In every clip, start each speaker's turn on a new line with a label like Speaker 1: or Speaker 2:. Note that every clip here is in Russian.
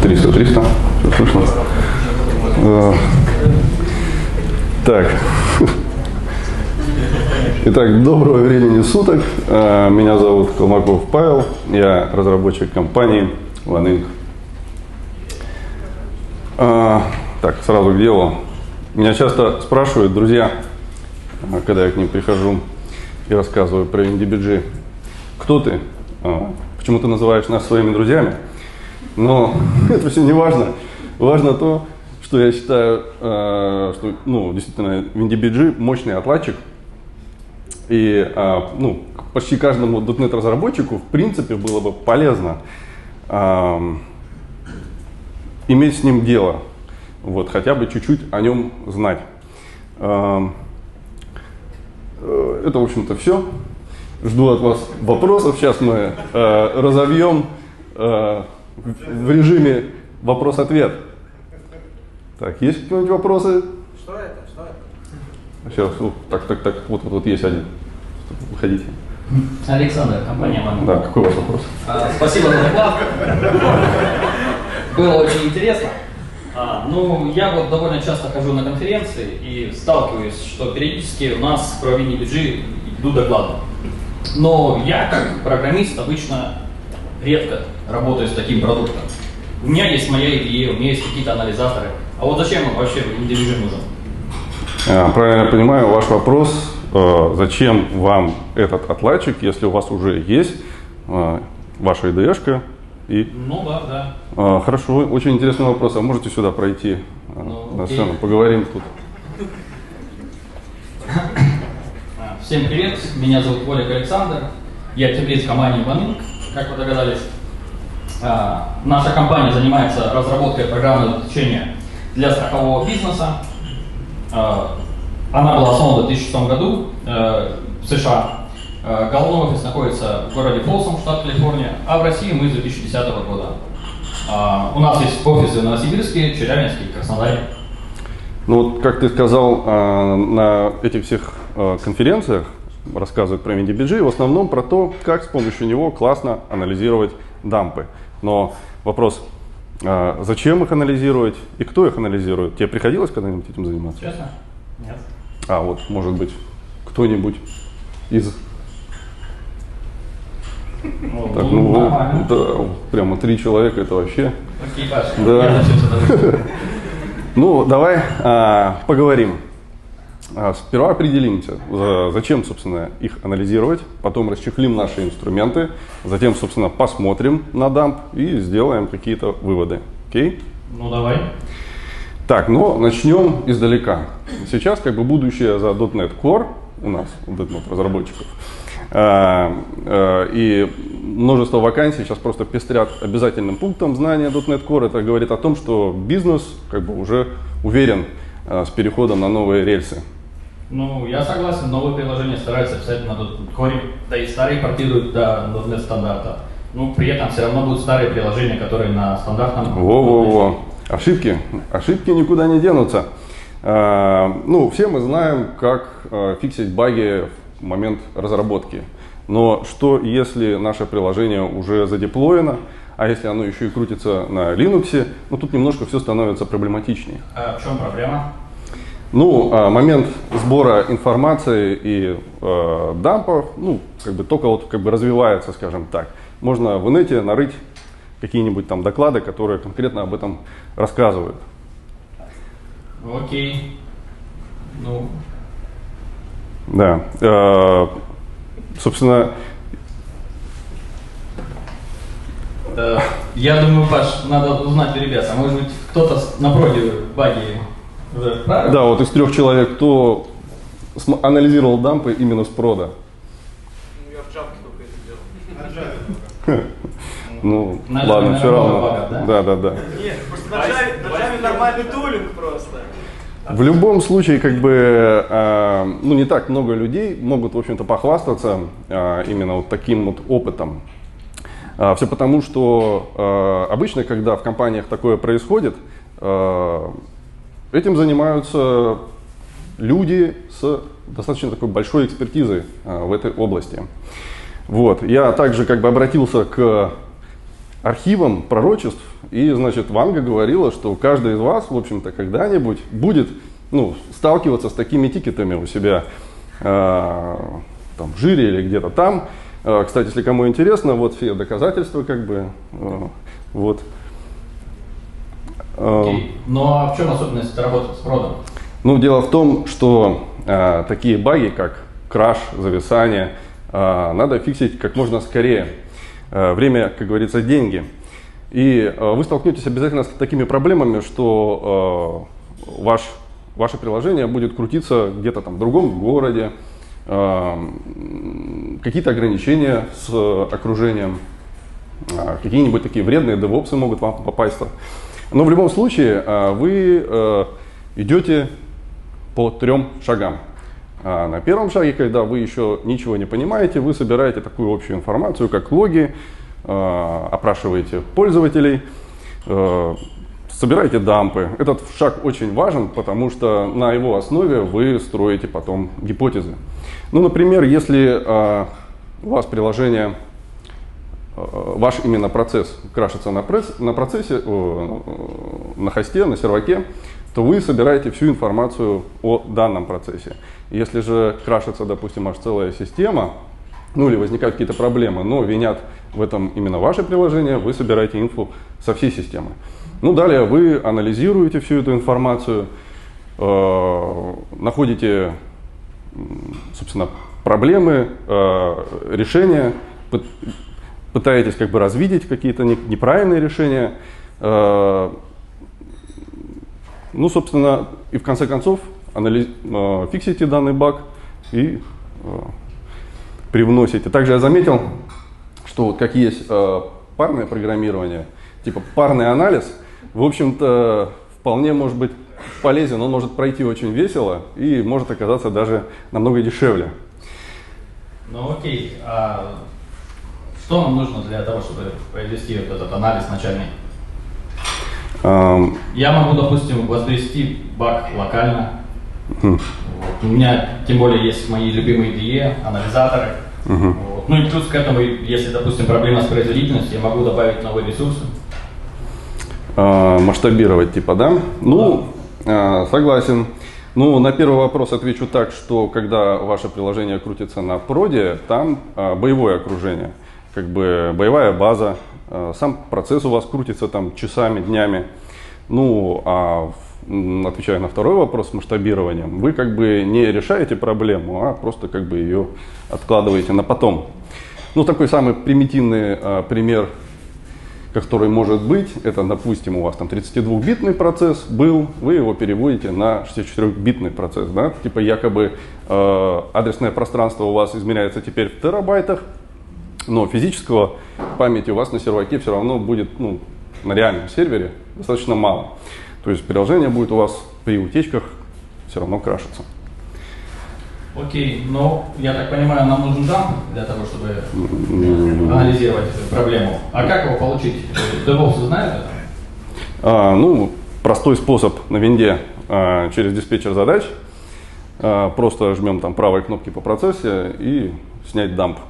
Speaker 1: 300, все слышно. Так. Итак, доброго времени суток. Меня зовут Колмаков Павел. Я разработчик компании OneInc. Так, сразу к делу. Меня часто спрашивают друзья, когда я к ним прихожу и рассказываю про WinDBG, кто ты? Почему ты называешь нас своими друзьями? Но это все не важно. Важно то, что я считаю, что действительно WinDBG мощный отладчик. И почти каждому .NET разработчику в принципе было бы полезно иметь с ним дело. Вот, хотя бы чуть-чуть о нем знать. Это, в общем-то, все. Жду от вас вопросов. Сейчас мы разовьем в режиме вопрос-ответ. Так, есть какие-нибудь вопросы?
Speaker 2: Что это?
Speaker 1: Сейчас, вот есть один. Выходите.
Speaker 3: Александр, компания OneInc.
Speaker 1: Да, какой у вас вопрос?
Speaker 3: Спасибо за доклад. Было очень интересно. Я вот довольно часто хожу на конференции и сталкиваюсь, что периодически у нас про WinDBG идут доклады. Но я, как программист, обычно редко работаю с таким продуктом. У меня есть моя идея, у меня есть какие-то анализаторы. А вот зачем вообще WinDBG нужен?
Speaker 1: Правильно я понимаю ваш вопрос. Зачем вам этот отладчик, если у вас уже есть ваша IDE-шка?
Speaker 3: Да.
Speaker 1: Хорошо, очень интересный вопрос. А можете сюда пройти на сцену? Поговорим тут.
Speaker 3: Всем привет, меня зовут Волик Александр. Я теплиц компании OneInc, как вы догадались. Наша компания занимается разработкой программного обеспечения для страхового бизнеса. Она была основана в 2006 году в США. Головной офис находится в городе Фолсом, штат Калифорния, а в России мы с 2010 года. У нас есть офисы в Новосибирске, Челябинске и Краснодаре.
Speaker 1: Как ты сказал, на этих всех конференциях рассказывают про WinDBG, в основном про то, как с помощью него классно анализировать дампы. Но вопрос, зачем их анализировать и кто их анализирует? Тебе приходилось когда-нибудь этим заниматься?
Speaker 3: Честно? Нет.
Speaker 1: Может быть, кто-нибудь из... Прямо 3 человека, это вообще...
Speaker 3: Окей, Паша,
Speaker 1: да. Давай поговорим. Сперва определимся, зачем, собственно, их анализировать, потом расчехлим наши инструменты, затем, собственно, посмотрим на дамп и сделаем какие-то выводы. Окей?
Speaker 3: Давай.
Speaker 1: Так, начнем издалека. Сейчас будущее за .NET Core у нас, у .NET разработчиков, и множество вакансий сейчас просто пестрят обязательным пунктом знания .NET Core. Это говорит о том, что бизнес уже уверен с переходом на новые рельсы.
Speaker 3: Я согласен, новые приложения стараются писать на .NET Core, да и старые портируют до .NET стандарта. При этом все равно будут старые приложения, которые на стандартном... Ошибки никуда не денутся. Все мы знаем, как фиксить баги в момент разработки. Но что, если наше приложение уже задеплоено, а если оно еще и крутится на Linux, тут немножко все становится проблематичнее. А в чем проблема?
Speaker 1: Момент сбора информации и дампов, только развивается, скажем так. Можно в инете нарыть какие-нибудь там доклады, которые конкретно об этом рассказывают.
Speaker 3: Окей.
Speaker 1: Да. Собственно...
Speaker 3: Я думаю, Паш, надо узнать у ребят, а может быть кто-то напротив баги уже правил?
Speaker 1: Да, из 3 человек, кто анализировал дампы именно с прода?
Speaker 2: Я в Java только это делал.
Speaker 1: Ладно, все равно. Да.
Speaker 2: Нет, просто на Java нормальный тулинг просто.
Speaker 1: В любом случае, не так много людей могут, в общем-то, похвастаться именно таким опытом. Все потому, что обычно, когда в компаниях такое происходит, этим занимаются люди с достаточно такой большой экспертизой в этой области. Я также обратился к архивом пророчеств, и, значит, Ванга говорила, что каждый из вас, в общем-то, когда-нибудь будет, ну, сталкиваться с такими тикетами у себя там, в жире или где-то там. Кстати, если кому интересно, вот все доказательства, как бы, вот.
Speaker 3: Окей. Ну а в чем особенность работы с продом?
Speaker 1: Ну, дело в том, что такие баги, как краш, зависание, надо фиксить как можно скорее. Время, как говорится, деньги. И вы столкнетесь обязательно с такими проблемами, что ваше приложение будет крутиться где-то там в другом городе, какие-то ограничения с окружением, какие-нибудь такие вредные девопсы могут вам попасть. Но в любом случае вы идете по 3 шагам. На первом шаге, когда вы еще ничего не понимаете, вы собираете такую общую информацию, как логи, опрашиваете пользователей, собираете дампы. Этот шаг очень важен, потому что на его основе вы строите потом гипотезы. Ну, например, если у вас приложение, ваш именно процесс крашится на процессе, на хосте, на серваке, то вы собираете всю информацию о данном процессе. Если же крашится, допустим, аж целая система, ну или возникают какие-то проблемы, но винят в этом именно ваше приложение, вы собираете инфу со всей системы. Ну, далее вы анализируете всю эту информацию, находите, собственно, проблемы, решения, пытаетесь как бы развидеть какие-то неправильные решения. Ну, собственно, и в конце концов фиксите данный баг и привносите. Также я заметил, что вот как есть парное программирование, типа парный анализ, в общем-то, вполне может быть полезен, он может пройти очень весело и может оказаться даже намного дешевле.
Speaker 3: Ну окей, а что нам нужно для того, чтобы произвести вот этот анализ начальный? Я могу, допустим, воспроизвести баг локально. Вот. У меня, тем более, есть мои любимые IDE, анализаторы. Вот. Ну и плюс к этому, если, допустим, проблема с производительностью, я могу добавить новые ресурсы.
Speaker 1: Масштабировать, типа, да? Ну, согласен. Ну, на первый вопрос отвечу так, что когда ваше приложение крутится на проде, там боевое окружение, как бы боевая база, сам процесс у вас крутится там часами, днями. Ну, а отвечая на второй вопрос с масштабированием, вы как бы не решаете проблему, а просто как бы ее откладываете на потом. Ну, такой самый примитивный пример, который может быть, это, допустим, у вас там 32-битный процесс был, вы его переводите на 64-битный процесс, да? Типа якобы адресное пространство у вас измеряется теперь в терабайтах, но физического памяти у вас на серваке все равно будет, ну, на реальном сервере достаточно мало. То есть приложение будет у вас при утечках все равно крашиться.
Speaker 3: Окей, но я так понимаю, нам нужен дамп для того, чтобы анализировать эту проблему. А как его получить? DevOps знают это?
Speaker 1: Ну, простой способ на винде через диспетчер задач. Просто жмем там правой кнопки по процессе и снять дамп.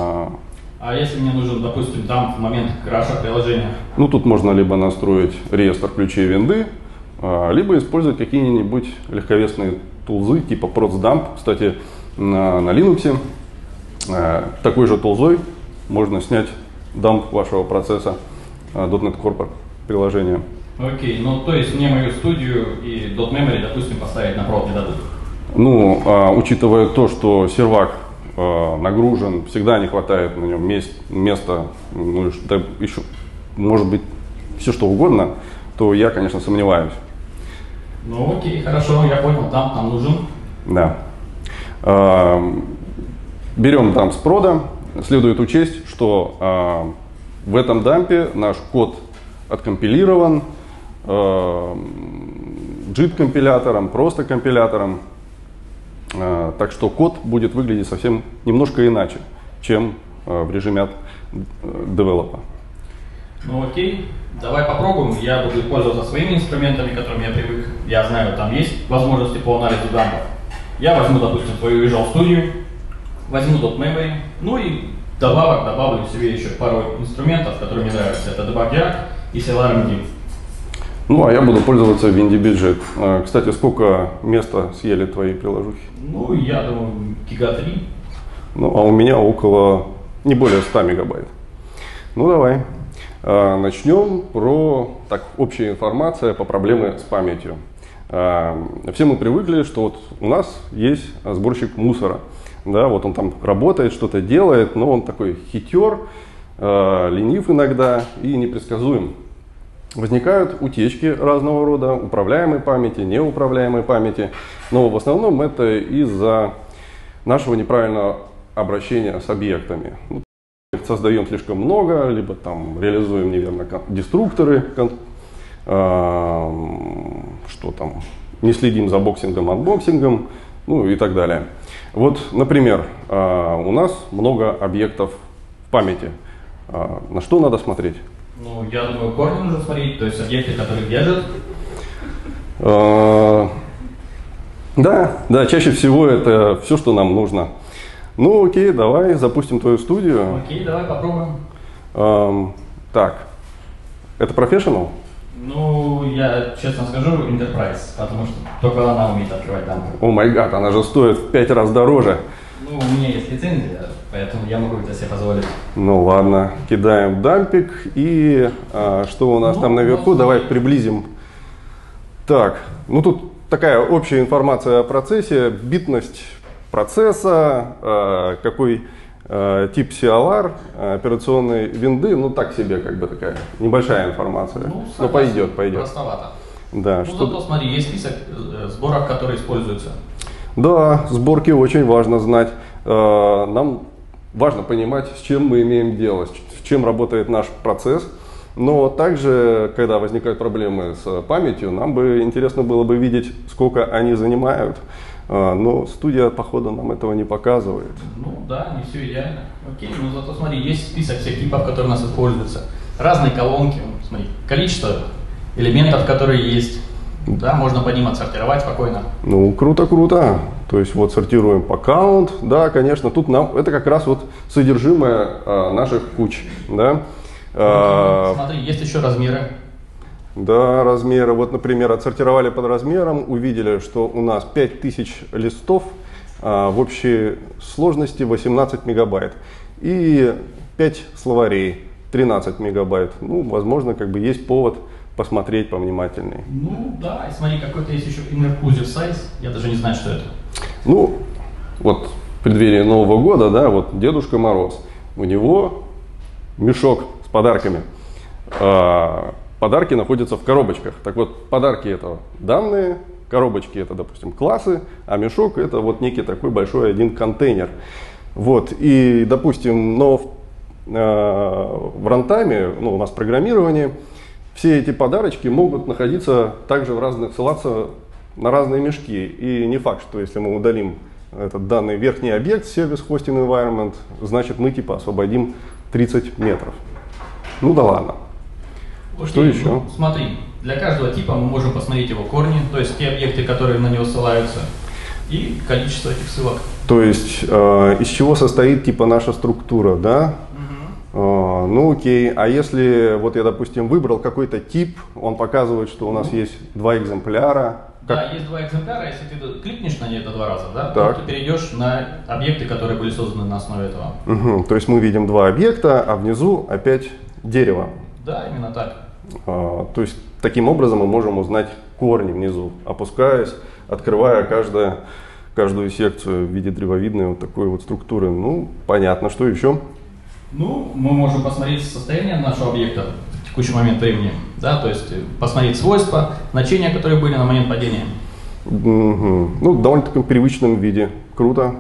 Speaker 3: А если мне нужен, допустим, дамп в момент краша приложения?
Speaker 1: Ну, тут можно либо настроить реестр ключей винды, либо использовать какие-нибудь легковесные тулзы типа ProtsDump. Кстати, на Linux такой же тулзой можно снять дамп вашего процесса .NET Core приложения.
Speaker 3: Окей, ну то есть мне мою студию и .memory, допустим, поставить на провод не дадут?
Speaker 1: Ну, учитывая то, что сервак нагружен, всегда не хватает на нем места, ну, да, еще, может быть, все что угодно, то я, конечно, сомневаюсь.
Speaker 3: Ну окей, хорошо, я понял, дамп нам нужен.
Speaker 1: Да. Берем дамп с прода. Следует учесть, что в этом дампе наш код откомпилирован JIT-компилятором, просто компилятором. Так что код будет выглядеть совсем немножко иначе, чем в режиме от девелопа.
Speaker 3: Ну окей, давай попробуем. Я буду пользоваться своими инструментами, которыми я привык. Я знаю, там есть возможности по анализу дампов. Я возьму, допустим, свою Visual Studio, возьму .memory, ну и Добавок добавлю себе еще пару инструментов, которые мне нравятся. Это Debug и CLRMD.
Speaker 1: Ну, а я буду пользоваться WinDBG. Кстати, сколько места съели твои приложухи?
Speaker 3: Ну, я думаю, гига 3.
Speaker 1: Ну, а у меня около, не более 100 мегабайт. Ну, давай. Начнем про общая информация по проблеме с памятью. Все мы привыкли, что вот у нас есть сборщик мусора. Да, вот он там работает, что-то делает, но он такой хитер, ленив иногда и непредсказуем. Возникают утечки разного рода, управляемой памяти, неуправляемой памяти, но в основном это из-за нашего неправильного обращения с объектами. Создаем слишком много, либо там реализуем неверно деструкторы, что там, не следим за боксингом, анбоксингом, ну и так далее. Вот, например, у нас много объектов в памяти. На что надо смотреть?
Speaker 3: Ну, я думаю, корни нужно смотреть, то есть объекты, которые держат.
Speaker 1: Да, чаще всего это все, что нам нужно. Ну, окей, давай запустим твою студию.
Speaker 3: Окей, давай попробуем.
Speaker 1: Так, это Professional?
Speaker 3: Ну, я честно скажу, Enterprise, потому что только она умеет открывать дампы.
Speaker 1: О май гад, она же стоит в 5 раз дороже.
Speaker 3: Ну, у меня есть лицензия, поэтому я могу это себе позволить.
Speaker 1: Ну ладно, кидаем дампик и что у нас там наверху, давай приблизим. Так, ну тут такая общая информация о процессе, битность процесса, какой тип CLR, операционной винды, ну так себе как бы такая небольшая информация. Ну пойдет.
Speaker 3: Простовато.
Speaker 1: Да,
Speaker 3: ну зато смотри, есть список сборок, которые используются.
Speaker 1: Да, сборки очень важно знать. Нам важно понимать, с чем мы имеем дело, с чем работает наш процесс. Но также, когда возникают проблемы с памятью, нам бы интересно было бы видеть, сколько они занимают. Но студия, походу, нам этого не показывает.
Speaker 3: Ну да, не все идеально. Окей, ну зато смотри, есть список всех типов, которые у нас используются. Разные колонки, смотри, количество элементов, которые есть. Да, можно по ним отсортировать спокойно.
Speaker 1: Ну, круто. То есть вот сортируем по count. Да, конечно, тут нам это как раз вот содержимое наших куч. Да?
Speaker 3: Смотри, есть еще размеры.
Speaker 1: Да, размеры. Вот, например, отсортировали под размером, увидели, что у нас 5000 листов, в общей сложности 18 мегабайт. И 5 словарей, 13 мегабайт. Ну, возможно, как бы есть повод посмотреть повнимательней.
Speaker 3: Ну да, и смотри, какой-то есть еще inclusive size, я даже не знаю, что это.
Speaker 1: Ну, вот в преддверии Нового года, да, вот Дедушка Мороз, у него мешок с подарками. Подарки находятся в коробочках. Так вот, подарки это данные, коробочки это, допустим, классы, а мешок это вот некий такой большой один контейнер. Вот, и, допустим, но в рантайме, ну, у нас программирование, все эти подарочки могут находиться также ссылаться на разные мешки. И не факт, что если мы удалим этот данный верхний объект, Service Hosting Environment, значит мы типа освободим 30 метров. Ну да ладно. Что еще?
Speaker 3: Ну, смотри, для каждого типа мы можем посмотреть его корни, то есть те объекты, которые на него ссылаются, и количество этих ссылок.
Speaker 1: То есть из чего состоит типа наша структура, да? Ну окей, а если вот я, допустим, выбрал какой-то тип, он показывает, что у нас есть 2 экземпляра.
Speaker 3: Да, есть 2 экземпляра, если ты кликнешь на это 2 раза, да,
Speaker 1: то
Speaker 3: ты перейдешь на объекты, которые были созданы на основе этого.
Speaker 1: Угу, то есть мы видим 2 объекта, а внизу опять дерево.
Speaker 3: Да, именно так.
Speaker 1: То есть таким образом мы можем узнать корни внизу, опускаясь, открывая каждую секцию в виде древовидной вот такой вот структуры. Ну, понятно, что еще?
Speaker 3: Ну, мы можем посмотреть состояние нашего объекта в текущий момент времени, да, то есть посмотреть свойства, значения, которые были на момент падения.
Speaker 1: Угу. Ну, в довольно-таки привычном виде. Круто.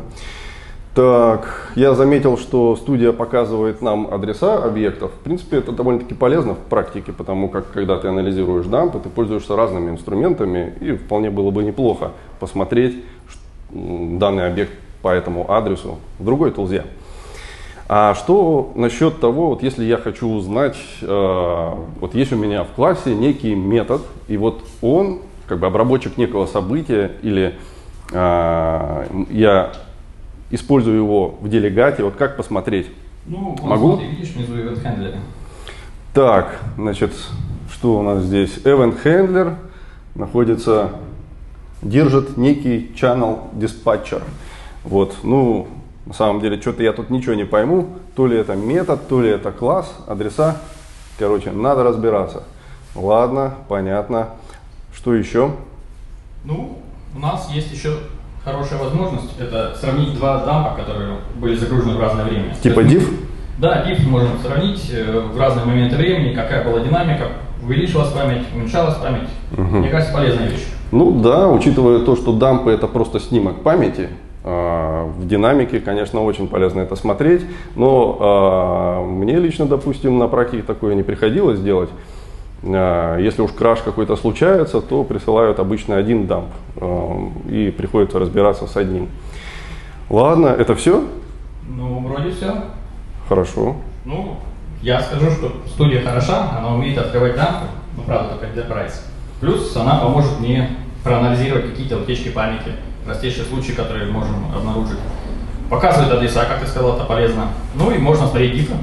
Speaker 1: Так, я заметил, что студия показывает нам адреса объектов. В принципе, это довольно-таки полезно в практике, потому как, когда ты анализируешь дампы, ты пользуешься разными инструментами, и вполне было бы неплохо посмотреть данный объект по этому адресу в другой тулзе. А что насчет того, вот если я хочу узнать, вот есть у меня в классе некий метод, и вот он, как бы обработчик некого события, или я использую его в делегате, вот как посмотреть?
Speaker 3: Ну, вот
Speaker 1: Могу?
Speaker 3: смотри, видишь внизу event handler.
Speaker 1: Так, значит, что у нас здесь? Event Handler находится, держит некий channel dispatcher. Вот, ну, на самом деле, что-то я тут ничего не пойму. То ли это метод, то ли это класс, адреса. Короче, надо разбираться. Ладно, понятно. Что еще?
Speaker 3: Ну, у нас есть еще хорошая возможность, это сравнить два дампа, которые были загружены в разное время.
Speaker 1: Типа diff?
Speaker 3: Да, diff можем сравнить в разные моменты времени, какая была динамика, увеличилась память, уменьшалась память. Мне кажется, полезная вещь.
Speaker 1: Ну да, учитывая то, что дампы это просто снимок памяти, в динамике, конечно, очень полезно это смотреть, но мне лично, допустим, на практике такое не приходилось делать. Если уж краш какой-то случается, то присылают обычно один дамп и приходится разбираться с одним. Ладно, это все?
Speaker 3: Ну, вроде все.
Speaker 1: Хорошо.
Speaker 3: Ну, я скажу, что студия хороша, она умеет открывать дампы, ну, правда, только Enterprise. Плюс она поможет мне проанализировать какие-то утечки памяти, простейшие случаи, которые можем обнаружить. Показывает адреса, как ты сказал, это полезно. Ну и можно смотреть диффы.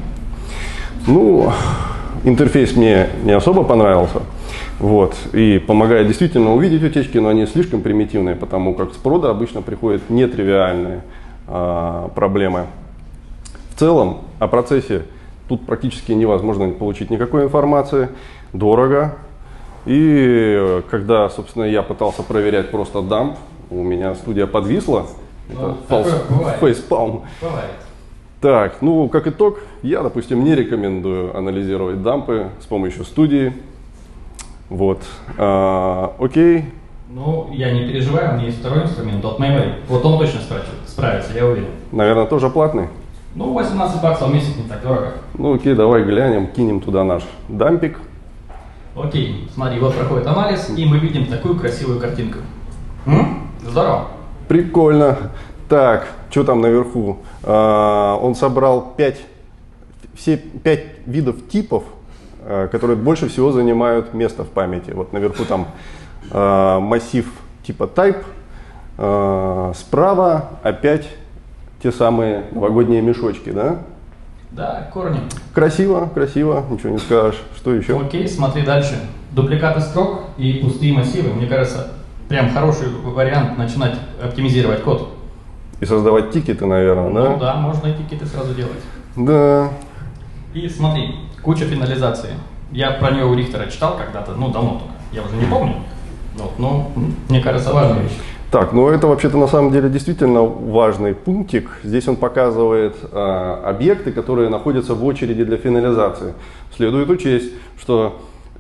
Speaker 1: Ну, интерфейс мне не особо понравился. Вот, и помогает действительно увидеть утечки, но они слишком примитивные, потому как с прода обычно приходят нетривиальные проблемы. В целом, о процессе тут практически невозможно получить никакой информации, дорого. И когда, собственно, я пытался проверять просто дамп, у меня студия подвисла.
Speaker 3: Ну,
Speaker 1: Это фейспалм.
Speaker 3: Бывает.
Speaker 1: Так, ну, как итог, я, допустим, не рекомендую анализировать дампы с помощью студии. Вот. Окей.
Speaker 3: Ну, я не переживаю, у меня есть второй инструмент, .memory. Вот он точно справится, я уверен.
Speaker 1: Наверное, тоже платный?
Speaker 3: Ну, 18 баксов в месяц не так дорого.
Speaker 1: Ну, окей, давай глянем, кинем туда наш дампик.
Speaker 3: Окей, смотри, вот проходит анализ, и мы видим такую красивую картинку. Здорово.
Speaker 1: Прикольно. Так, что там наверху? Он собрал все 5 видов типов, которые больше всего занимают место в памяти. Вот наверху там массив типа type, справа опять те самые новогодние мешочки, да?
Speaker 3: Да, корни.
Speaker 1: Красиво, красиво, ничего не скажешь. Что еще?
Speaker 3: Окей, смотри дальше. Дубликаты строк и пустые массивы. Мне кажется, прям хороший вариант начинать оптимизировать код.
Speaker 1: И создавать тикеты, наверное, да?
Speaker 3: Ну да, можно и тикеты сразу делать.
Speaker 1: Да.
Speaker 3: И смотри, куча финализации. Я про нее у Рихтера читал когда-то, ну давно только, я уже не помню. Вот, но мне кажется, важная вещь.
Speaker 1: Так, ну это вообще-то на самом деле действительно важный пунктик. Здесь он показывает объекты, которые находятся в очереди для финализации. Следует учесть, что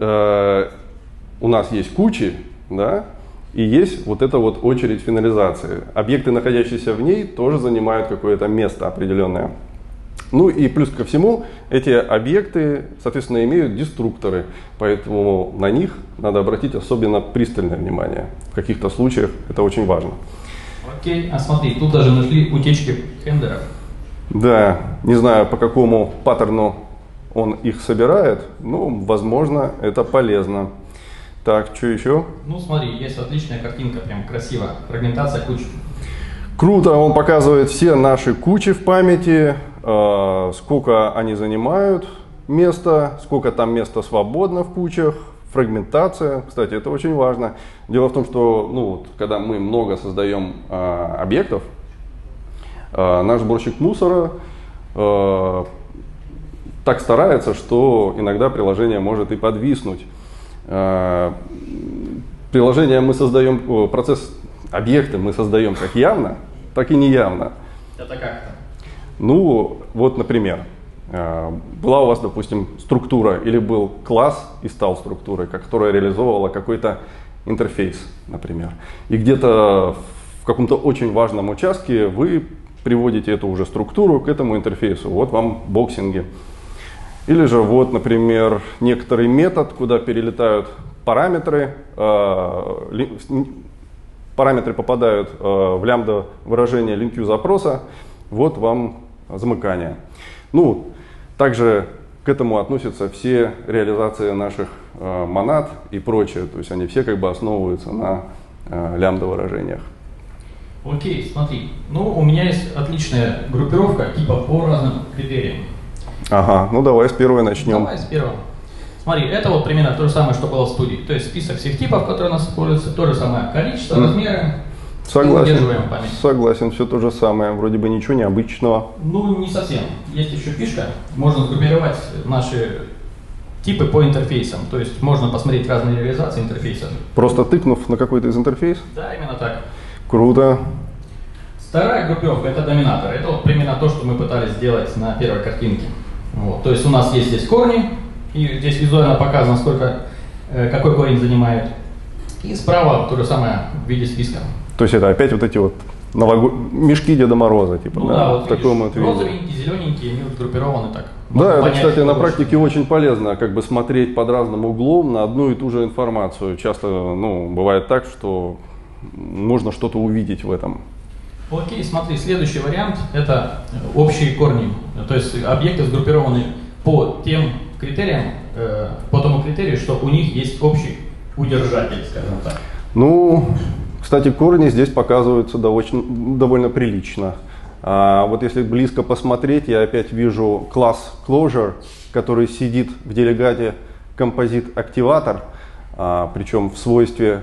Speaker 1: у нас есть кучи, да, и есть вот эта вот очередь финализации. Объекты, находящиеся в ней, тоже занимают какое-то место определенное. Ну и плюс ко всему, эти объекты, соответственно, имеют деструкторы, поэтому на них надо обратить особенно пристальное внимание. В каких-то случаях это очень важно.
Speaker 3: Окей, а смотри, тут даже нашли утечки хендлеров.
Speaker 1: Да, не знаю, по какому паттерну он их собирает, но, возможно, это полезно. Так, что еще?
Speaker 3: Ну смотри, есть отличная картинка, прям красиво. Фрагментация куч.
Speaker 1: Круто, он показывает все наши кучи в памяти, сколько они занимают места, сколько там места свободно в кучах, фрагментация. Кстати, это очень важно. Дело в том, что вот, когда мы много создаем объектов, наш сборщик мусора так старается, что иногда приложение может и подвиснуть. Приложение мы создаем, объекты мы создаем как явно, так и неявно.
Speaker 3: Это как-то?
Speaker 1: Ну, вот, например, была у вас, допустим, структура или был класс и стал структурой, которая реализовывала какой-то интерфейс, например. И где-то в каком-то очень важном участке вы приводите эту уже структуру к этому интерфейсу. Вот вам боксинги. Или же, вот, например, некоторый метод, куда перелетают параметры, параметры попадают в лямбда выражение LINQ запроса, вот вам замыкание. Ну, также к этому относятся все реализации наших монад и прочее, то есть они все как бы основываются на лямбда выражениях.
Speaker 3: Окей, смотри. Ну, у меня есть отличная группировка типа по разным критериям.
Speaker 1: Ага, ну давай с первой начнем.
Speaker 3: Давай с первого. Смотри, это вот примерно то же самое, что было в студии. То есть список всех типов, которые у нас используются, то же самое количество, размеры.
Speaker 1: Согласен.
Speaker 3: Удерживаем память.
Speaker 1: Согласен, все то же самое. Вроде бы ничего необычного.
Speaker 3: Ну, не совсем. Есть еще фишка. Можно сгруппировать наши типы по интерфейсам. То есть можно посмотреть разные реализации интерфейсов.
Speaker 1: Просто тыкнув на какой-то из интерфейсов?
Speaker 3: Да, именно так.
Speaker 1: Круто.
Speaker 3: Вторая группировка — это доминатор. Это вот примерно то, что мы пытались сделать на первой картинке. Вот. То есть у нас есть здесь корни, и здесь визуально показано, какой корень занимает. И справа то же самое в виде списка.
Speaker 1: То есть это опять вот эти вот мешки Деда Мороза, типа,
Speaker 3: Ну
Speaker 1: да,
Speaker 3: да, вот
Speaker 1: в таком вот
Speaker 3: видишь,
Speaker 1: виде.
Speaker 3: розовенькие, зелененькие, они вот сгруппированы так. Можно
Speaker 1: Да, это,
Speaker 3: понять,
Speaker 1: кстати, на
Speaker 3: что
Speaker 1: практике очень полезно, как бы смотреть под разным углом на одну и ту же информацию. Часто, ну, бывает так, что можно что-то увидеть в этом.
Speaker 3: Окей, смотри, следующий вариант — это общие корни. То есть объекты сгруппированы по тем критериям, по тому критерию, что у них есть общий удержатель, скажем так.
Speaker 1: Ну, кстати, корни здесь показываются довольно прилично. А вот если близко посмотреть, я опять вижу класс Closure, который сидит в делегате Composite Activator, причем в свойстве,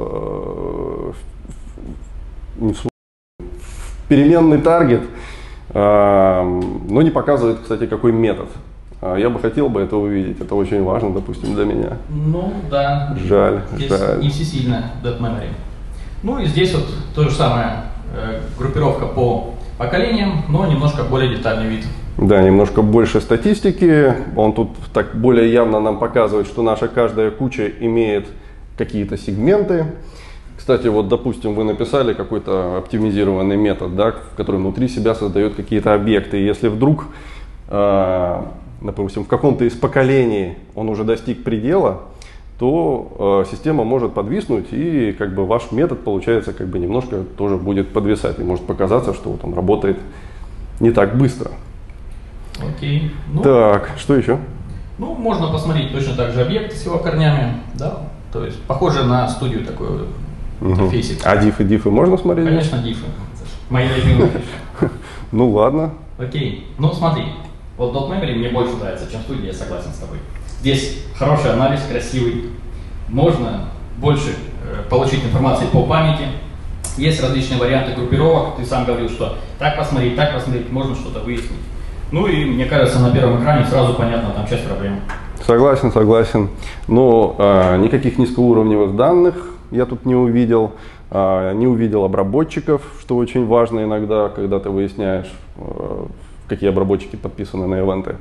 Speaker 1: не в свойстве, в переменный таргет, но не показывает, кстати, какой метод. Я бы хотел это увидеть, это очень важно, допустим, для меня.
Speaker 3: Ну да,
Speaker 1: Жаль,
Speaker 3: здесь
Speaker 1: жаль.
Speaker 3: не всесильно dot-memory. Ну и здесь вот то же самое, группировка по поколениям, но немножко более детальный вид.
Speaker 1: Да, немножко больше статистики. Он тут так более явно нам показывает, что наша каждая куча имеет какие-то сегменты. Кстати, вот, допустим, вы написали какой-то оптимизированный метод, да, который внутри себя создает какие-то объекты. И если вдруг, допустим, в каком-то из поколений он уже достиг предела, то система может подвиснуть, и как бы ваш метод, получается, как бы немножко тоже будет подвисать. И может показаться, что вот он работает не так быстро.
Speaker 3: Окей. Ну,
Speaker 1: Так, что еще?
Speaker 3: ну, можно посмотреть точно так же объект с его корнями, да, то есть похоже на студию такой интерфейсик.
Speaker 1: А дифы можно смотреть?
Speaker 3: Конечно, дифы. Мои любимые фишки.
Speaker 1: Ну ладно.
Speaker 3: Окей, ну смотри, вот dot-memory мне больше нравится, чем студия, я согласен с тобой. Здесь хороший анализ, красивый, можно больше получить информации по памяти. Есть различные варианты группировок, ты сам говорил, что так посмотреть, можно что-то выяснить. Ну и мне кажется, на первом экране сразу понятно, там часть проблем.
Speaker 1: Согласен. Но никаких низкоуровневых данных я тут не увидел. Не увидел обработчиков, что очень важно иногда, когда ты выясняешь, какие обработчики подписаны на ивенты.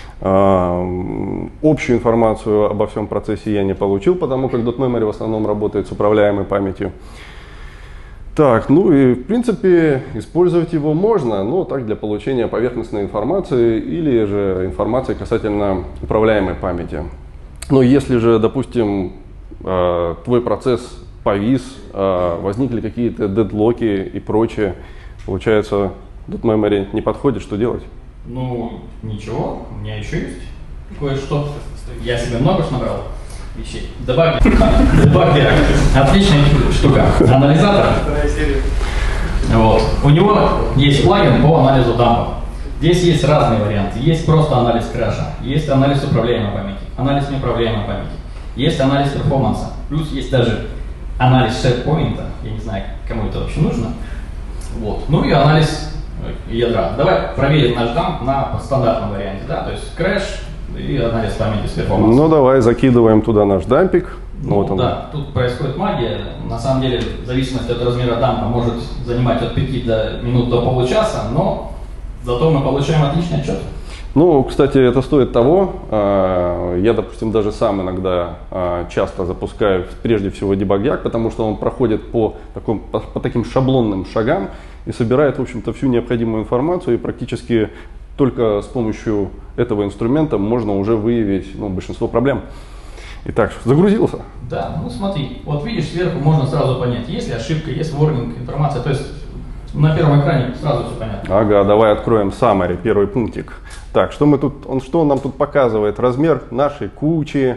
Speaker 1: Общую информацию обо всем процессе я не получил, потому как dot-memory в основном работает с управляемой памятью. Так, ну и в принципе использовать его можно, но так для получения поверхностной информации или же информации касательно управляемой памяти. Но если же, допустим, твой процесс повис, возникли какие-то дедлоки и прочее, получается, dot-memory не подходит, что делать?
Speaker 3: Ну, ничего, у меня еще есть кое-что. Я себе много набрал вещей. Debugger. Отличная штука. Анализатор. Вот. У него есть плагин по анализу дампов. Здесь есть разные варианты. Есть просто анализ краша, есть анализ управляемой памяти, анализ неуправляемой памяти, есть анализ перформанса, плюс есть даже анализ сетпоинта. Я не знаю, кому это вообще нужно. Вот. Ну и анализ ядра. Давай проверим наш дамп на стандартном варианте, да, то есть крэш и анализ памяти с перформансом.
Speaker 1: Ну давай закидываем туда наш дампик.
Speaker 3: Ну,
Speaker 1: вот он.
Speaker 3: да, тут происходит магия. На самом деле, в зависимости от размера дампа может занимать от 5 минут до получаса, но зато мы получаем отличный отчет.
Speaker 1: Ну, кстати, это стоит того. Я, допустим, даже сам иногда часто запускаю прежде всего дебаг-як, потому что он проходит по таким шаблонным шагам и собирает, в общем-то, всю необходимую информацию, и практически только с помощью этого инструмента можно уже выявить большинство проблем. Итак, загрузился.
Speaker 3: Да, ну смотри, вот видишь, сверху можно сразу понять, есть ли ошибка, есть ворнинг, информация, то есть на первом экране сразу все понятно.
Speaker 1: Ага, давай откроем summary, первый пунктик. Так, что он нам тут показывает? Размер нашей кучи,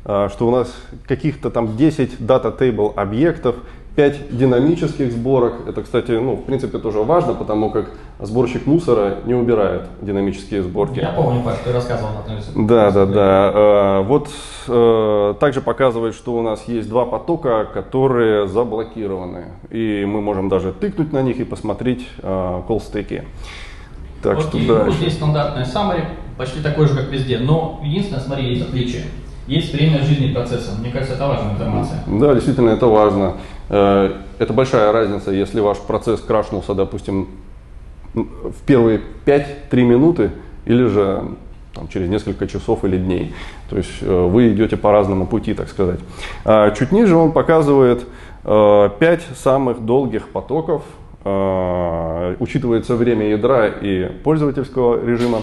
Speaker 1: что у нас каких-то там 10 data table объектов, 5 динамических сборок. Это, кстати, ну, в принципе, тоже важно, потому как сборщик мусора не убирает динамические сборки.
Speaker 3: Я помню, Паш, ты рассказывал на том.
Speaker 1: Да. Вот также показывает, что у нас есть два потока, которые заблокированы. И мы можем даже тыкнуть на них и посмотреть колл-стеки. Так что
Speaker 3: Ну,
Speaker 1: дальше.
Speaker 3: здесь стандартная summary, почти такой же, как везде. Но единственное, смотри, есть отличие. Есть время жизни процесса. Мне кажется, это важная информация.
Speaker 1: Да, действительно, это важно. Это большая разница, если ваш процесс крашнулся, допустим, в первые 5-3 минуты или же там, через несколько часов или дней. То есть вы идете по разному пути, так сказать. Чуть ниже он показывает 5 самых долгих потоков. Учитывается время ядра и пользовательского режима.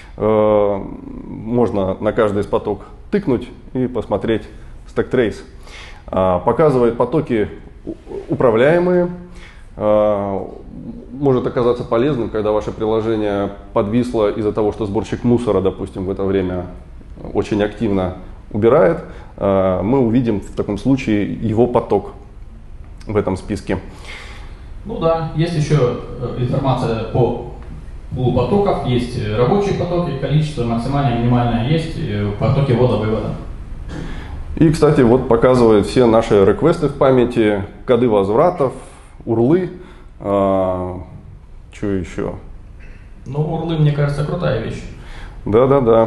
Speaker 1: Можно на каждый из поток тыкнуть и посмотреть stack trace. Показывает потоки управляемые. Может оказаться полезным, когда ваше приложение подвисло из-за того, что сборщик мусора, допустим, в это время очень активно убирает. Мы увидим в таком случае его поток в этом списке.
Speaker 3: Ну да, есть еще информация по пулу потоков, есть рабочие потоки, количество максимальное, минимальное, есть потоки ввода-вывода.
Speaker 1: И, кстати, вот показывает все наши реквесты в памяти, коды возвратов, урлы, что еще?
Speaker 3: Ну, урлы, мне кажется, крутая вещь.
Speaker 1: Да.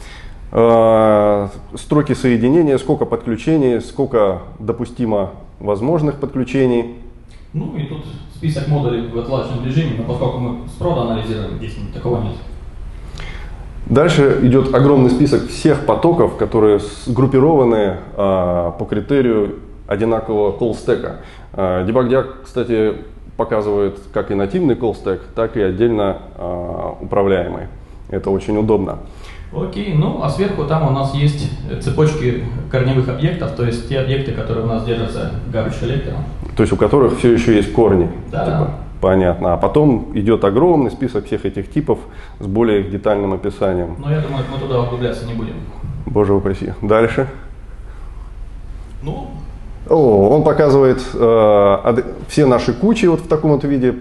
Speaker 1: Строки соединения, сколько подключений, сколько допустимо возможных подключений.
Speaker 3: Ну и тут список модулей в отладочном режиме, но поскольку мы с прода анализируем, здесь такого нет.
Speaker 1: Дальше идет огромный список всех потоков, которые сгруппированы по критерию одинакового колл-стека. Debug, кстати, показывает как и нативный колл-стек, так и отдельно управляемый. Это очень удобно.
Speaker 3: Окей, ну а сверху там у нас есть цепочки корневых объектов, то есть те объекты, которые у нас держатся garbage коллектором.
Speaker 1: То есть у которых все еще есть корни.
Speaker 3: Да.
Speaker 1: Типа, понятно. А потом идет огромный список всех этих типов с более их детальным описанием.
Speaker 3: Но я думаю, мы туда углубляться не будем.
Speaker 1: Боже упаси. Дальше.
Speaker 3: Ну,
Speaker 1: Он показывает все наши кучи вот в таком вот виде.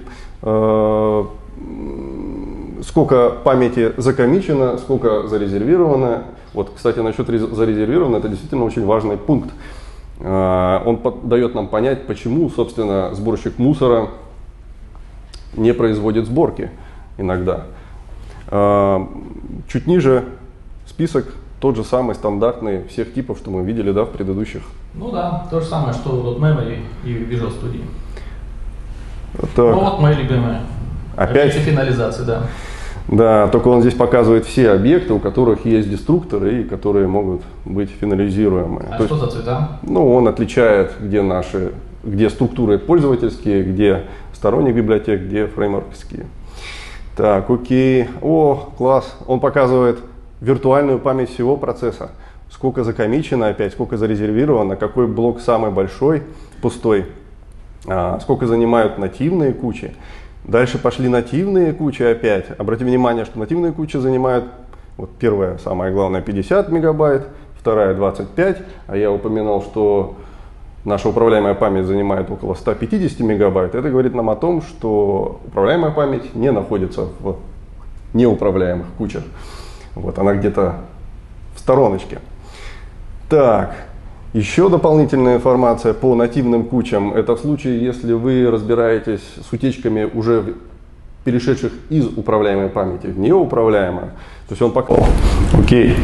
Speaker 1: Сколько памяти закомичено, сколько зарезервировано. Вот, кстати, насчет зарезервировано, это действительно очень важный пункт. Он дает нам понять, почему, собственно, сборщик мусора не производит сборки иногда. Чуть ниже список тот же самый, стандартный, всех типов, что мы видели, да, в предыдущих.
Speaker 3: ну да, то же самое, что в .memory и в Visual Studio.
Speaker 1: Так.
Speaker 3: Ну вот мои любимые.
Speaker 1: Опять?
Speaker 3: Финализация, да.
Speaker 1: Да, только он здесь показывает все объекты, у которых есть деструкторы и которые могут быть финализируемы.
Speaker 3: А
Speaker 1: То
Speaker 3: что
Speaker 1: есть,
Speaker 3: за цвета?
Speaker 1: ну, он отличает, где структуры пользовательские, где сторонних библиотек, где фреймворковские. Так, окей. О, класс. Он показывает виртуальную память всего процесса. Сколько закомичено опять, сколько зарезервировано, какой блок самый большой, пустой, сколько занимают нативные кучи. Дальше пошли нативные кучи опять. Обратите внимание, что нативные кучи занимают, вот первая, самое главное, 50 мегабайт, вторая 25, а я упоминал, что наша управляемая память занимает около 150 мегабайт. Это говорит нам о том, что управляемая память не находится в неуправляемых кучах. Вот она где-то в стороночке. Так. Еще дополнительная информация по нативным кучам. Это в случае, если вы разбираетесь с утечками уже перешедших из управляемой памяти в неуправляемую. То есть он пока... Окей.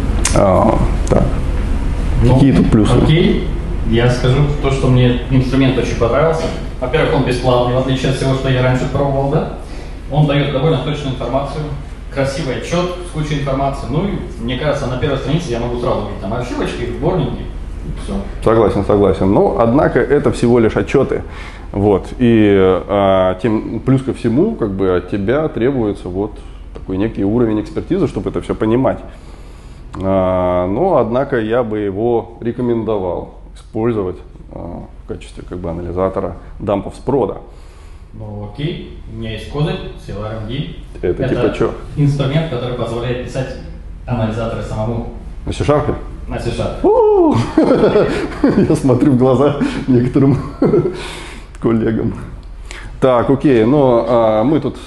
Speaker 1: Так. Какие тут плюсы?
Speaker 3: Окей. Я скажу то, что мне инструмент очень понравился. Во-первых, он бесплатный, в отличие от всего, что я раньше пробовал, да? Он дает довольно точную информацию, красивый отчет с кучей информации. Ну и, мне кажется, на первой странице я могу сразу видеть там архивочки, сборники. Все.
Speaker 1: Согласен. Но, однако, это всего лишь отчеты. Вот. И плюс ко всему, как бы от тебя требуется вот такой некий уровень экспертизы, чтобы это все понимать. Но, однако, я бы его рекомендовал использовать в качестве как бы анализатора дампов с прода.
Speaker 3: Ну окей, у меня есть козырь, CLRMD.
Speaker 1: Это типа что?
Speaker 3: Инструмент, который позволяет писать анализаторы самому.
Speaker 1: На C-Sharp?
Speaker 3: на C-Sharp.
Speaker 1: Я смотрю в глаза некоторым коллегам. Так, окей, но мы тут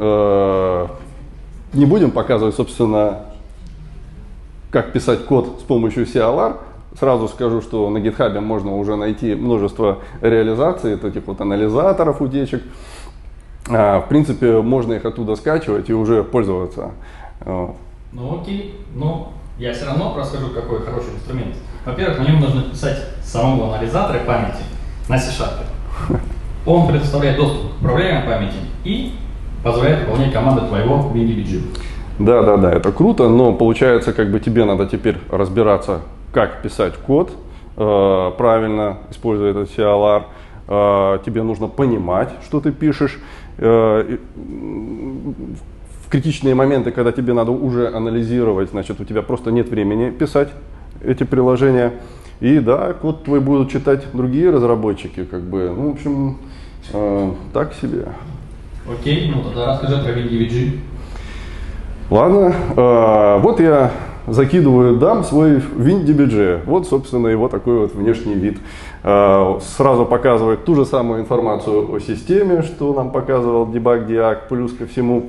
Speaker 1: не будем показывать, собственно, как писать код с помощью CLR. Сразу скажу, что на GitHub можно уже найти множество реализаций, этих вот анализаторов утечек. В принципе, можно их оттуда скачивать и уже пользоваться.
Speaker 3: Ну окей, но я все равно расскажу, какой хороший инструмент. Во-первых, на нем нужно писать самого анализатора памяти на C-Sharp. Он предоставляет доступ к управляемой памяти и позволяет выполнять команды твоего WinDBG.
Speaker 1: Да, это круто, но получается, как бы тебе надо теперь разбираться, как писать код правильно, используя этот CLR. Тебе нужно понимать, что ты пишешь. В критичные моменты, когда тебе надо уже анализировать, значит, у тебя просто нет времени писать эти приложения. И да, код твой будут читать другие разработчики, как бы, ну, в общем, так себе.
Speaker 3: Окей, ну тогда расскажи про WinDBG.
Speaker 1: Ладно, вот я закидываю дам свой WinDBG. Вот, собственно, его такой вот внешний вид. Сразу показывает ту же самую информацию о системе, что нам показывал debug-diag, плюс ко всему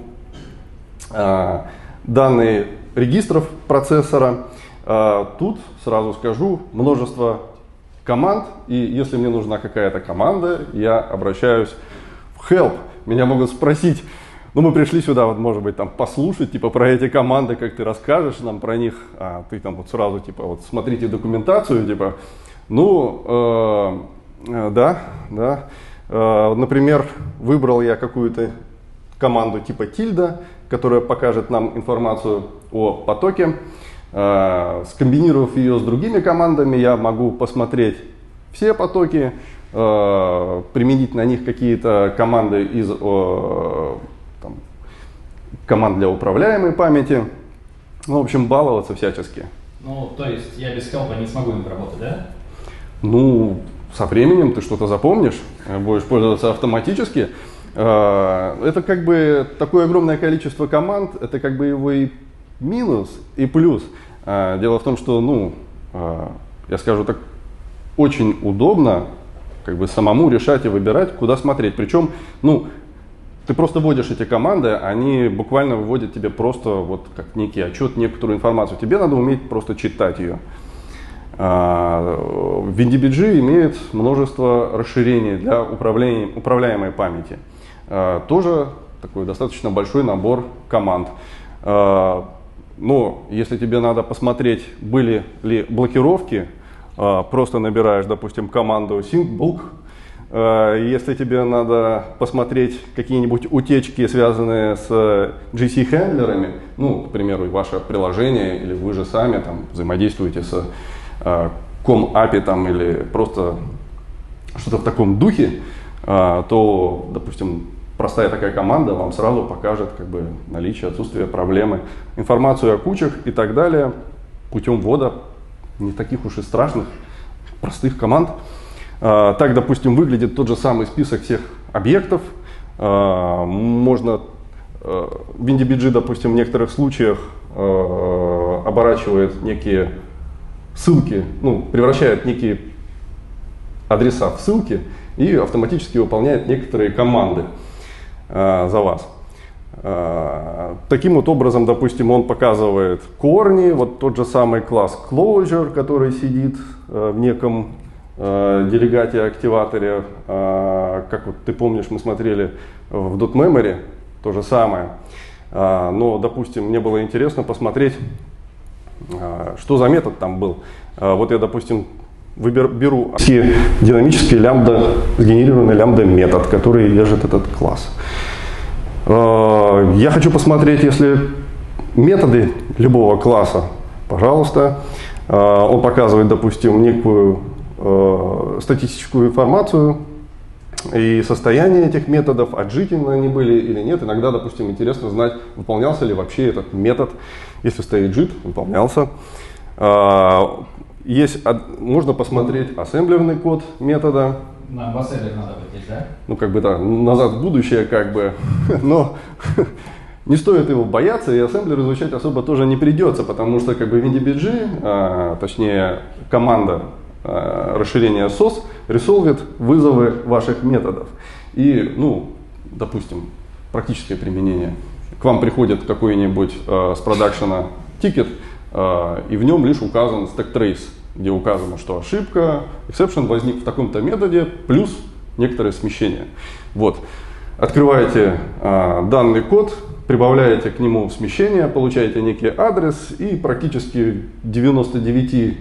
Speaker 1: данные регистров процессора. Тут, сразу скажу, множество команд, и если мне нужна какая-то команда, я обращаюсь в help. Меня могут спросить, ну мы пришли сюда, вот, может быть, там послушать, типа, про эти команды, как ты расскажешь нам про них, а ты там вот сразу, типа, вот смотрите документацию, типа, ну, да, например, выбрал я какую-то команду типа тильда, которая покажет нам информацию о потоке. Скомбинировав ее с другими командами, я могу посмотреть все потоки, применить на них какие-то команды из там, команд для управляемой памяти. Ну, в общем, баловаться всячески.
Speaker 3: Ну, то есть я без хелпа не смогу им работать, да?
Speaker 1: Ну, со временем ты что-то запомнишь, будешь пользоваться автоматически. Это как бы такое огромное количество команд, это как бы его и минус, и плюс. Дело в том, что, ну, я скажу так, очень удобно как бы самому решать и выбирать, куда смотреть. Причем, ну, ты просто вводишь эти команды, они буквально выводят тебе просто вот как некий отчет, некоторую информацию. Тебе надо уметь просто читать ее. WinDBG имеет множество расширений для управляемой памяти. Тоже такой достаточно большой набор команд. Но если тебе надо посмотреть, были ли блокировки, просто набираешь, допустим, команду syncblock. Если тебе надо посмотреть какие-нибудь утечки, связанные с GC-хендлерами, ну, к примеру, ваше приложение или вы же сами там взаимодействуете с COM-API там, или просто что-то в таком духе, то, допустим, простая такая команда вам сразу покажет как бы наличие, отсутствие проблемы, информацию о кучах и так далее путем ввода не таких уж и страшных, простых команд. Так, допустим, выглядит тот же самый список всех объектов. Можно WinDBG, допустим, в некоторых случаях оборачивает некие ссылки, ну, превращает некие адреса в ссылки и автоматически выполняет некоторые команды за вас. Таким вот образом, допустим, он показывает корни, вот тот же самый класс Closure, который сидит в неком делегате-активаторе, как вот ты помнишь, мы смотрели в .memory, то же самое. Но, допустим, мне было интересно посмотреть, что за метод там был. Вот я, допустим, беру динамический лямбда, сгенерированный лямбда метод, который держит этот класс. Я хочу посмотреть, если методы любого класса, пожалуйста, он показывает, допустим, некую статистическую информацию и состояние этих методов, отжительно они были или нет. Иногда, допустим, интересно знать, выполнялся ли вообще этот метод. Если стоит JIT, выполнялся. Можно посмотреть ассемблерный код метода.
Speaker 3: Нам в ассемблер надо быть, да?
Speaker 1: Ну, как бы, да, назад в будущее, как бы. Но Не стоит его бояться, и ассемблер изучать особо тоже не придется, потому что как бы WinDBG, точнее команда расширения SOS, ресолвит вызовы ваших методов. И, ну, допустим, практическое применение. К вам приходит какой-нибудь с продакшена тикет, и в нем лишь указан stack trace, где указано, что ошибка, exception возник в таком-то методе, плюс некоторое смещение. Вот. Открываете данный код, прибавляете к нему смещение, получаете некий адрес и практически в 99%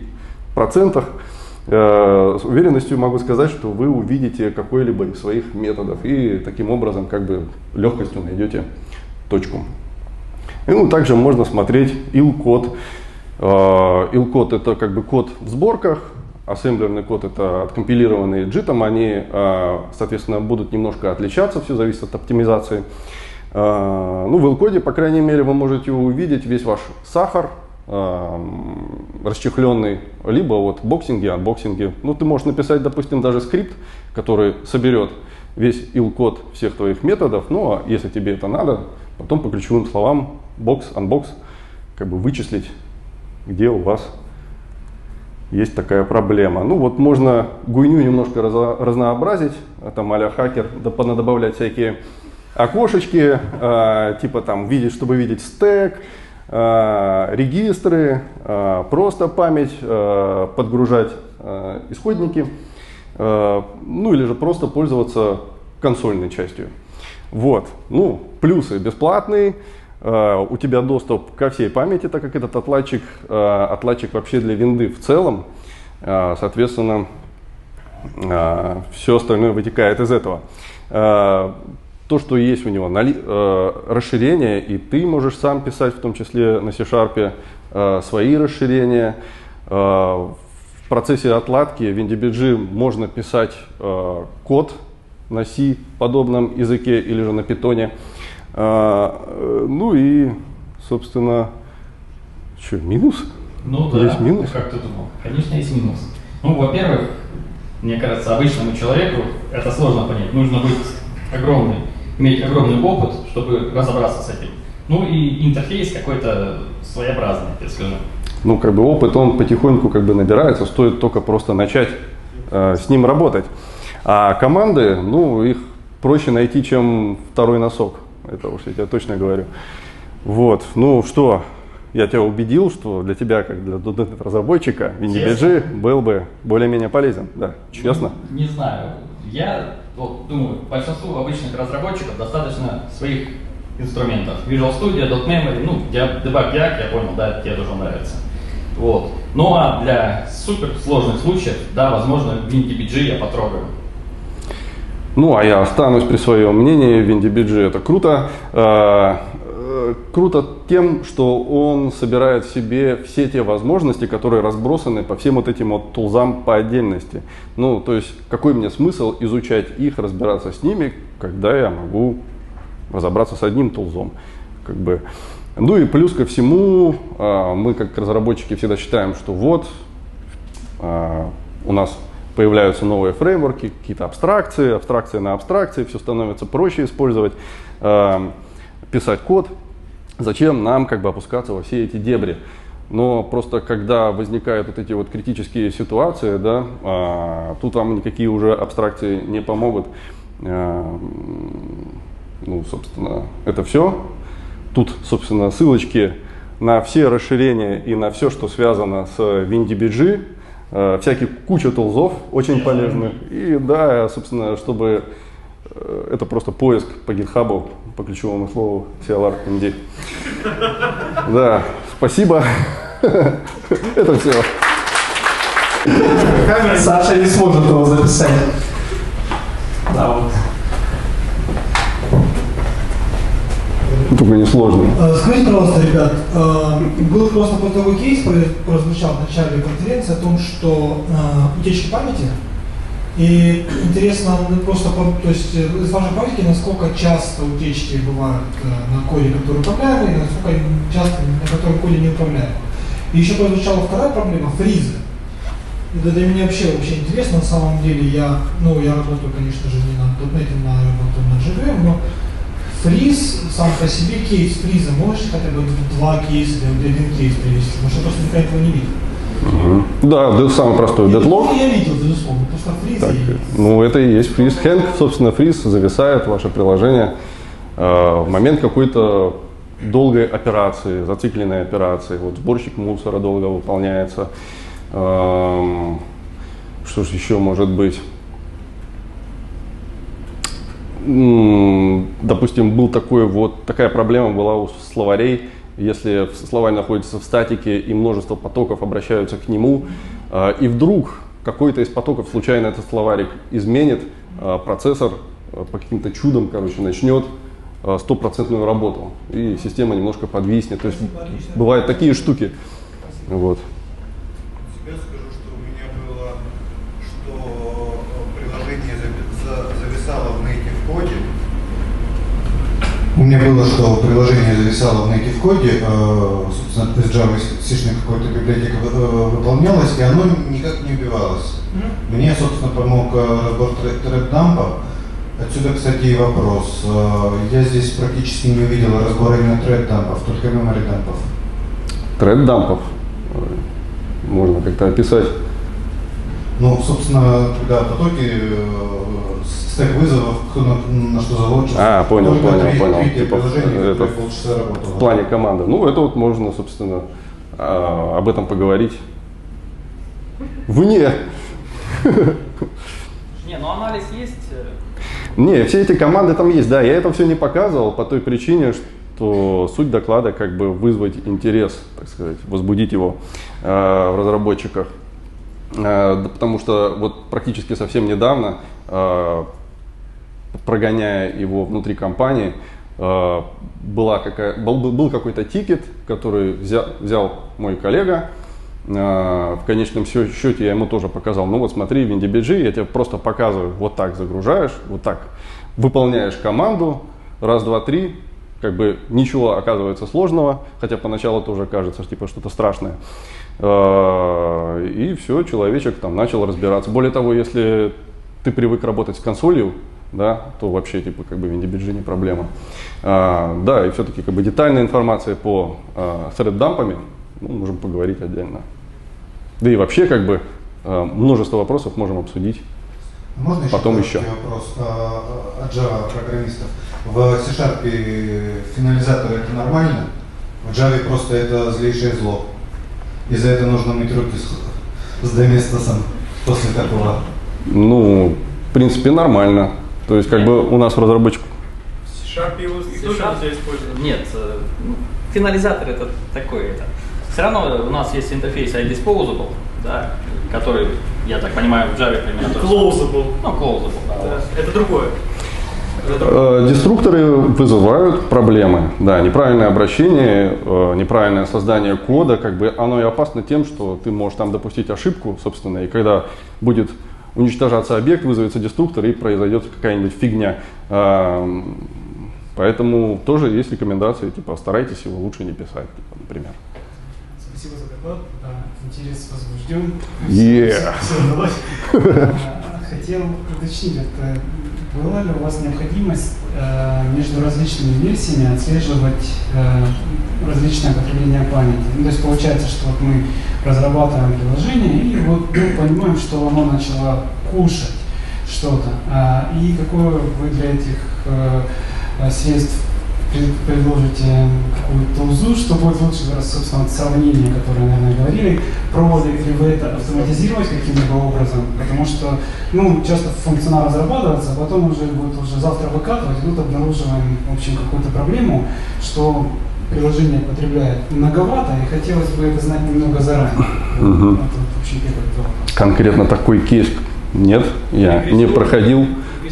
Speaker 1: с уверенностью могу сказать, что вы увидите какой-либо из своих методов и таким образом как бы легкостью найдете точку. И, ну, также можно смотреть ил-код. Ил-код это как бы код в сборках, ассемблерный код это откомпилированный JIT, они, соответственно, будут немножко отличаться, все зависит от оптимизации. Ну, в ил-коде, по крайней мере, вы можете увидеть весь ваш сахар, расчехленный, либо вот боксинги, анбоксинги. Ну, ты можешь написать, допустим, даже скрипт, который соберет весь ил-код всех твоих методов, ну, а если тебе это надо, потом по ключевым словам бокс, анбокс, как бы вычислить, где у вас есть такая проблема. Ну, вот можно гуйню немножко разнообразить, там а-ля хакер, добавлять всякие окошечки, типа там, чтобы видеть стэк, регистры, просто память, подгружать исходники, ну или же просто пользоваться консольной частью. Вот, ну, плюсы: бесплатный, у тебя доступ ко всей памяти, так как этот отладчик вообще для винды в целом, соответственно, все остальное вытекает из этого. То, что есть у него расширение, и ты можешь сам писать, в том числе на C# свои расширения. В процессе отладки в WinDBG можно писать код на C подобном языке или же на Python. Ну и, собственно, что, минус?
Speaker 3: Ну да,
Speaker 1: есть минус?
Speaker 3: как ты думал? Конечно, есть минус. Ну, во-первых, мне кажется, обычному человеку это сложно понять. Нужно иметь огромный опыт, чтобы разобраться с этим. Ну и интерфейс какой-то своеобразный, я скажу.
Speaker 1: Ну, как бы опыт, он потихоньку как бы набирается, стоит только просто начать с ним работать. А команды, ну, их проще найти, чем второй носок. Это уж я тебе точно говорю. Вот, ну что, я тебя убедил, что для тебя, как для .NET-разработчика, WinDBG был бы более-менее полезен. Да, честно?
Speaker 3: Не знаю. Я вот, думаю, большинству обычных разработчиков достаточно своих инструментов. Visual Studio, .memory, ну, Debug Yak, я понял, да, тебе тоже нравится. Вот. Ну а для суперсложных случаев, да, возможно, WinDBG я потрогаю.
Speaker 1: Ну, а я останусь при своем мнении. WinDBG это круто. Круто тем, что он собирает в себе все те возможности, которые разбросаны по всем вот этим вот тулзам по отдельности. Ну, то есть, какой мне смысл изучать их, разбираться с ними, когда я могу разобраться с одним тулзом, как бы. Ну и плюс ко всему, мы как разработчики всегда считаем, что вот у нас появляются новые фреймворки, какие-то абстракции на абстракции, все становится проще использовать, писать код. Зачем нам как бы опускаться во все эти дебри? Но просто когда возникают вот эти вот критические ситуации, да, тут вам никакие уже абстракции не помогут. Ну, собственно, это все. Тут, собственно, ссылочки на все расширения и на все, что связано с WinDBG. Всякие куча тулзов очень полезных. И да, собственно, чтобы это просто поиск по GitHub по ключевому слову CLR-MD. Да, спасибо. Это все.
Speaker 2: Саша не сможет его записать. Да, вот.
Speaker 1: Только не сложно.
Speaker 4: Скажите, пожалуйста, ребят, был просто такой кейс, прозвучал в начале конференции о том, что утечки памяти. И интересно, просто, то есть из вашей практики, насколько часто утечки бывают на коде, который управляемый, и насколько часто на котором коде не управляемый. И еще прозвучала вторая проблема — фризы. И это для меня вообще интересно, на самом деле. Я работаю, конечно же, не на .NET, я работаю на JVM, но фриз сам по себе, кейс фриза, можете хотя бы 2 кейса или 1 кейс привести? Потому что я просто никогда этого не видел.
Speaker 1: Да, самый простой дедлог.
Speaker 4: Я видел, безусловно, просто фриз.
Speaker 1: Так, ну, это и есть фриз. Хэнк, собственно, фриз зависает ваше приложение в момент какой-то долгой операции, зацикленной операции. Вот сборщик мусора долго выполняется. Что же еще может быть? Допустим, такая проблема была у словарей. Если словарь находится в статике и множество потоков обращаются к нему, и вдруг какой-то из потоков случайно этот словарик изменит, процессор по каким-то чудам, начнет стопроцентную работу, и система немножко подвиснет. То есть бывают такие штуки. Вот.
Speaker 5: Себе скажу, что у меня было, что приложение зависало в native коде. У меня было, что приложение зависало в native коде, собственно, из Java C какой-то библиотека выполнялась, и оно никак не убивалось. Мне, собственно, помог разбор thread-дампа. Отсюда, кстати, и вопрос. Я здесь практически не увидел разбора именно thread-дампов, только memory-дампов.
Speaker 1: Thread-дампов? Можно как-то описать?
Speaker 5: Ну, собственно, когда потоки, стек вызовов, кто на что залочится.
Speaker 1: Понял.
Speaker 5: Типа,
Speaker 1: Это в плане команды. Ну, это вот можно, собственно, об этом поговорить вне.
Speaker 3: Не, ну анализ есть.
Speaker 1: Не, все эти команды там есть, да. Я это все не показывал по той причине, что суть доклада вызвать интерес, так сказать, возбудить его в разработчиках. Потому что вот практически совсем недавно, прогоняя его внутри компании, был какой-то тикет, который взял мой коллега. В конечном счете я ему тоже показал: ну вот смотри, в IndyBG я тебе просто показываю, вот так загружаешь, вот так выполняешь команду, раз, два, три, ничего оказывается сложного, хотя поначалу тоже кажется типа что-то страшное. И все, человечек там начал разбираться. Более того, если ты привык работать с консолью, да, то вообще в IndyBG не проблема. Да, и все-таки детальная информация по thread-дампами, можем поговорить отдельно. Да и вообще множество вопросов можем обсудить.
Speaker 5: Можно
Speaker 1: потом
Speaker 5: еще вопрос от Java программистов? В C# финализаторы это нормально? В Java просто это злейшее зло. И за это нужно мыть руки с доместосом после такого. Ну,
Speaker 1: в принципе, нормально. То есть, у нас в разработчиках.
Speaker 2: C# его тоже нельзя использовать?
Speaker 3: Нет, финализатор это такое. Все равно у нас есть интерфейс iDisposable, да, который, я так понимаю, в Java примерно.
Speaker 2: Closable.
Speaker 3: Closable, да.
Speaker 2: Это другое.
Speaker 1: Деструкторы вызывают проблемы. Да, неправильное обращение, неправильное создание кода, оно и опасно тем, что ты можешь там допустить ошибку, собственно, и когда будет уничтожаться объект, вызовется деструктор и произойдет какая-нибудь фигня. Поэтому тоже есть рекомендации, старайтесь его лучше не писать, например.
Speaker 6: Спасибо за доклад, интерес возбужден.
Speaker 1: Все
Speaker 6: удалось. Хотел уточнить, была ли у вас необходимость между различными версиями отслеживать различное потребление памяти? То есть получается, что мы разрабатываем приложение и мы понимаем, что оно начало кушать что-то. И какое вы для этих средств предложите какую-то узу, что будет лучше, собственно, сравнение, которое, наверное, говорили. Пробовали ли вы это автоматизировать каким-либо образом? Потому что, часто функционал разрабатывается, а потом уже завтра выкатывать, и тут обнаруживаем, в общем, какую-то проблему, что приложение потребляет многовато, и хотелось бы это знать немного заранее.
Speaker 1: Угу. Конкретно такой кейс нет, я не проходил.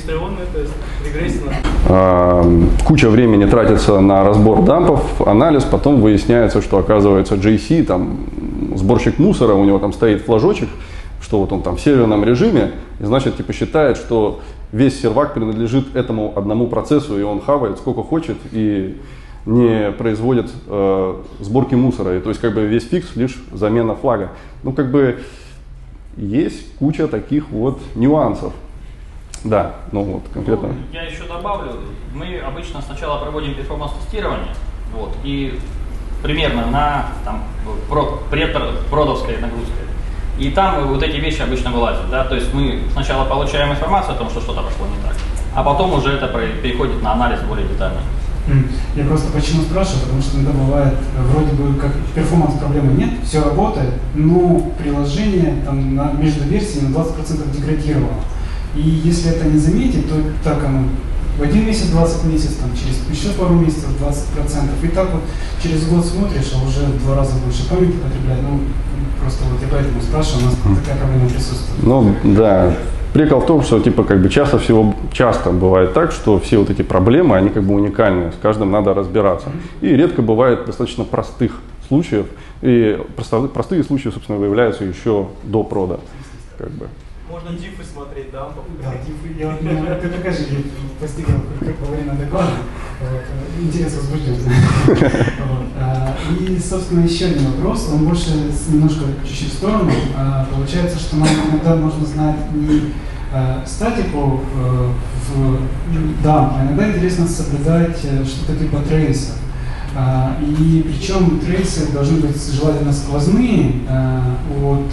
Speaker 1: Куча времени тратится на разбор дампов, анализ, потом выясняется, что оказывается JC, сборщик мусора, у него там стоит флажочек, что вот он там в серверном режиме, и значит считает, что весь сервак принадлежит этому одному процессу, и он хавает сколько хочет и не производит сборки мусора. И то есть весь фикс лишь замена флага. Есть куча таких вот нюансов. Да, ну вот конкретно.
Speaker 3: Ну, я еще добавлю, мы обычно сначала проводим перформанс-тестирование, вот, и примерно на там, предпродовской нагрузке. И там вот эти вещи обычно вылазят, да, то есть мы сначала получаем информацию о том, что что-то пошло не так, а потом уже это переходит на анализ более детальный.
Speaker 6: Я просто почему спрашиваю, потому что иногда бывает, вроде бы как перформанс проблемы нет, все работает, но приложение там, между версиями на 20% деградировало. И если это не заметить, то так оно в один месяц 20 месяцев, там, через еще пару месяцев 20%. И так вот через год смотришь, а уже в 2 раза больше памяти потребляет. Ну, просто вот я поэтому спрашиваю, у нас такая проблема присутствует.
Speaker 1: Ну, да. Прикол в том, что типа как бы часто бывает так, что все вот эти проблемы, они как бы уникальные, с каждым надо разбираться. И редко бывает достаточно простых случаев, и простые случаи, собственно, выявляются еще до прода. Как бы.
Speaker 2: Можно дифы смотреть, да?
Speaker 6: Да, ты покажи, я постигал как во время доклада. Интерес возбужден. И, собственно, еще один вопрос, он больше немножко чуть-чуть в сторону. Получается, что нам иногда нужно знать не статику а иногда интересно соблюдать что-то типа трейса. И причем трейсы должны быть желательно сквозные от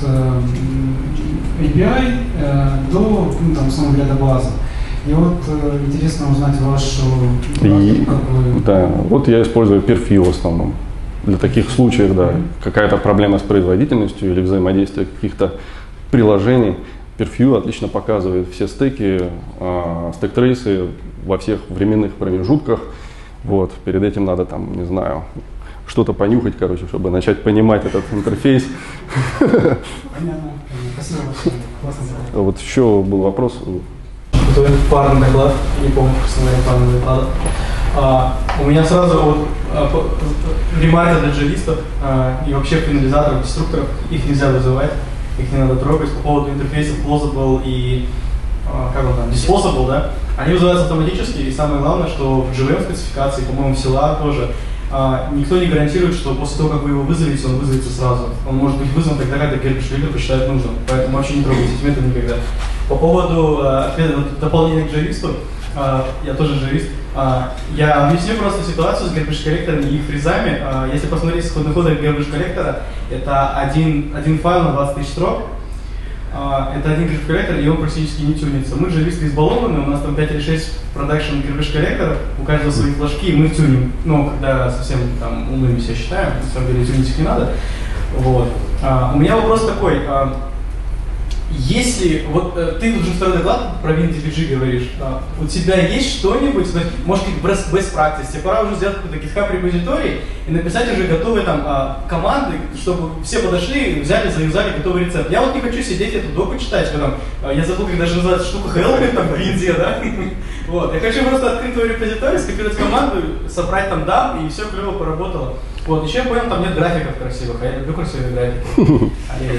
Speaker 6: API до, условно говоря, до базы. И вот интересно узнать вашу практику,
Speaker 1: Да, вот я использую Perfview в основном. Для таких случаев, да, какая-то проблема с производительностью или взаимодействие каких-то приложений. Perfview отлично показывает все стеки, стек-трейсы во всех временных промежутках. Вот, перед этим надо там, не знаю, что-то понюхать, короче, чтобы начать понимать этот интерфейс.
Speaker 6: Понятно. Спасибо большое. Классно.
Speaker 1: Вот еще был вопрос.
Speaker 2: Готовим парный доклад, не помню, как называется парный доклад. У меня сразу вот ремайдер для джавистов и вообще финализаторов, деструкторов, их нельзя вызывать, их не надо трогать по поводу интерфейсов Plausible и как он там, Disposable, да? Они вызываются автоматически, и самое главное, что в JVM спецификации, по-моему, в CLA тоже, никто не гарантирует, что после того, как вы его вызовете, он вызовется сразу. Он может быть вызван тогда, когда Garbage Collector посчитает нужным, поэтому вообще не трогайте эти методы никогда. По поводу дополнения к джависту, я тоже джавист, я объясню просто ситуацию с Garbage Collector и их фризами. Если посмотреть исходный код Garbage Collector, это один файл на 20 тысяч строк. Это один Garbage Collector, и он практически не тюнится. Мы джависты избалованы, у нас там 5 или 6 продакшн Garbage Collector, у каждого свои флажки, и мы тюним. Ну, когда совсем там умными себя считаем, на самом деле тюнить их не надо. Вот. У меня вопрос такой. Если, вот ты уже второй доклад про WinDBG говоришь, у тебя есть что-нибудь, может быть, best practice, тебе пора уже сделать какой-то GitHub репозиторий и написать уже готовые там команды, чтобы все подошли, взяли, заюзали готовый рецепт. Я вот не хочу сидеть эту доку читать, что там, я забыл, как даже называется штука help, там, в винде, да? Вот, я хочу просто открыть твой репозиторий, скопировать команду, собрать там дам, и все клево поработало. Вот, еще я понял, там нет графиков красивых, а я люблю красивые графики.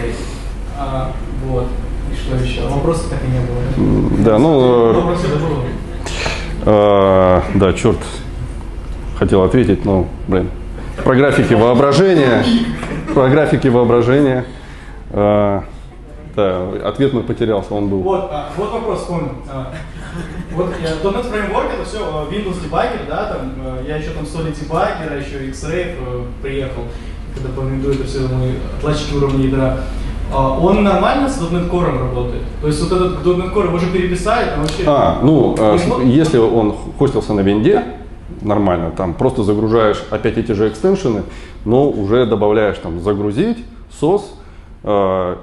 Speaker 2: Вот. И что еще? Вопросов так и не было.
Speaker 1: Да, ну...
Speaker 2: Вопросы было.
Speaker 1: Да, черт. Хотел ответить, но, блин. Про графики воображения. Про графики воображения. Да, ответ мой потерялся, он был.
Speaker 2: Вот вопрос вспомнил. Вот .NET Framework это все Windows Debugger, да, там, я еще там Solid Debugger, еще X-Ray приехал, когда помидую это все мои отладчики уровня ядра. Он нормально с .NET Core работает? То есть вот этот .NET Core его же переписали, там вообще...
Speaker 1: Если он хостился на винде, нормально, там просто загружаешь опять эти же экстеншены, но уже добавляешь там загрузить, SOS, Core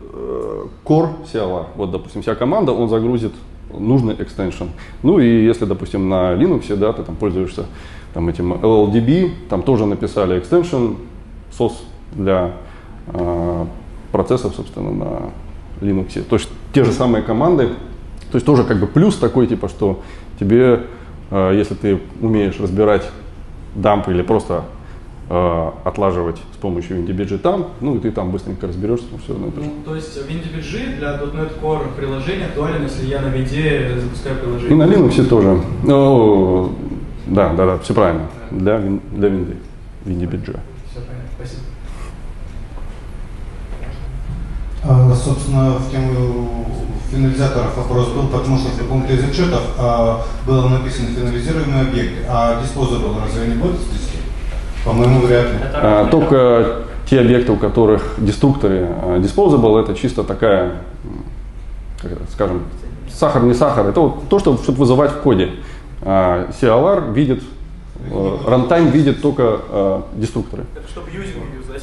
Speaker 1: CLA. Вот, допустим, вся команда, он загрузит нужный экстеншн. Ну и если, допустим, на Linux, да, ты там пользуешься там, этим LLDB, там тоже написали экстеншн, SOS для процессов, собственно, на Linux. То есть те же самые команды, то есть тоже как бы плюс такой, типа, что тебе, если ты умеешь разбирать дамп или просто отлаживать с помощью WinDBG там, ну и ты там быстренько разберешься, все напишешь.
Speaker 2: Ну, то есть WinDBG для .NET Core приложения актуален, если я на винде запускаю приложение?
Speaker 1: И на Linux тоже. Ну, да, все правильно. Для винды. WinDBG.
Speaker 2: Все понятно, спасибо.
Speaker 5: Собственно, в тему финализаторов вопрос был, потому что в каком-то из отчетов было написано финализируемые объекты, а disposable разве не будет здесь? По-моему, вряд ли.
Speaker 1: Только те объекты, у которых деструкторы disposable, это чисто такая, как это, скажем, сахар не сахар. Это вот то, чтобы вызывать в коде. CLR видит, runtime видит только деструкторы.
Speaker 2: Это чтобы юзинг юзать.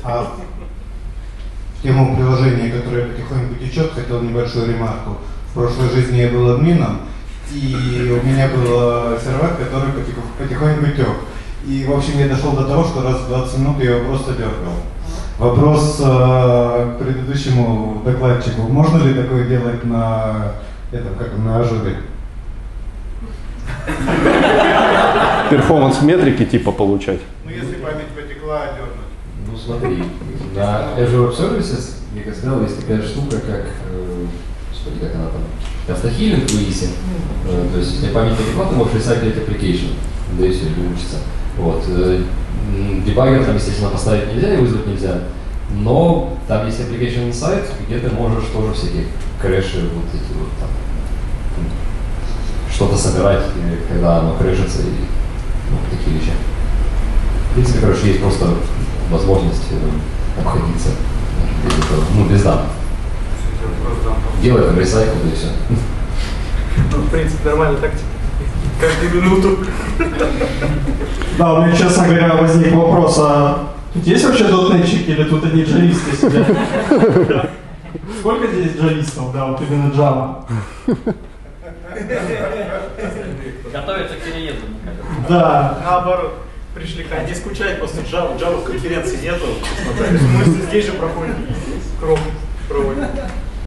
Speaker 5: В тему приложения, которое потихоньку течет, хотел небольшую ремарку. В прошлой жизни я был админом, и у меня был сервак, который потихоньку тек. И, в общем, я дошел до того, что раз в 20 минут я его просто дергал. Вопрос к предыдущему докладчику. Можно ли такое делать на ажуре?
Speaker 1: Перформанс-метрики типа получать.
Speaker 5: Ну, если память потекла, дернуть.
Speaker 7: Ну, смотри, на Azure Web Services, я как сказал, есть такая штука, как, господи, как она там, автохилинг в EIS. То есть, если память потекла, ты можешь recyclить application, да и все, или учиться. Вот. Дебаггер там, естественно, поставить нельзя и вызвать нельзя, но там есть application insight, где ты можешь тоже всякие крэши, вот эти вот там, что-то собирать, когда оно крэшится и такие вещи. В принципе, короче, есть просто возможность обходиться без данных. Делай там ресайкл, да и все.
Speaker 2: Ну, в принципе, нормальная тактика. Каждую минуту.
Speaker 8: Да, у меня, честно говоря, возник вопрос, а тут есть вообще дотнетчики или тут одни джависты сидят? Сколько здесь джавистов, да, вот именно Java?
Speaker 3: Готовятся к переезду, мне кажется.
Speaker 8: Да.
Speaker 2: Наоборот, пришли к
Speaker 9: Они скучают после Java. Java в конференции нету. Мы здесь же проходим. Кром проводим.